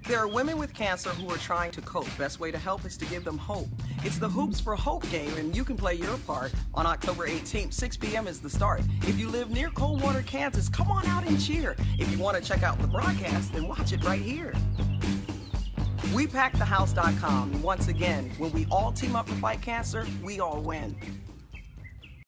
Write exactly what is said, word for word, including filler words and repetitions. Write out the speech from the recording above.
There are women with cancer who are trying to cope. Best way to help is to give them hope. It's the Hoops for Hope game, and you can play your part on October eighteenth. six p m is the start. If you live near Coldwater, Kansas, come on out and cheer. If you want to check out the broadcast, then watch it right here. We pack the house dot com. Once again, when we all team up to fight cancer, we all win.